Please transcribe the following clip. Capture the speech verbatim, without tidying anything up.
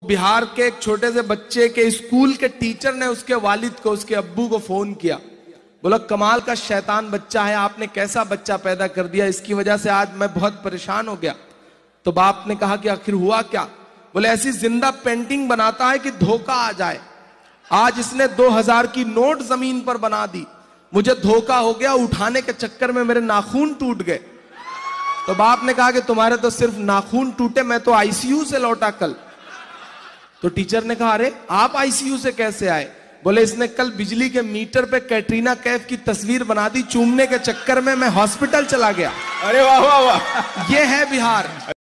बिहार के एक छोटे से बच्चे के स्कूल के टीचर ने उसके वालिद को, उसके अब्बू को फोन किया। बोला कमाल का शैतान बच्चा है, आपने कैसा बच्चा पैदा कर दिया, इसकी वजह से आज मैं बहुत परेशान हो गया। तो बाप ने कहा कि आखिर हुआ क्या? बोले ऐसी जिंदा पेंटिंग बनाता है कि धोखा आ जाए। आज इसने दो हजार की नोट जमीन पर बना दी, मुझे धोखा हो गया, उठाने के चक्कर में मेरे नाखून टूट गए। तो बाप ने कहा कि तुम्हारे तो सिर्फ नाखून टूटे, मैं तो आईसीयू से लौटा कल। तो टीचर ने कहा अरे आप आईसीयू से कैसे आए? बोले इसने कल बिजली के मीटर पे कैटरीना कैफ की तस्वीर बना दी, चूमने के चक्कर में मैं हॉस्पिटल चला गया। अरे वाह वाह वाह, ये है बिहार।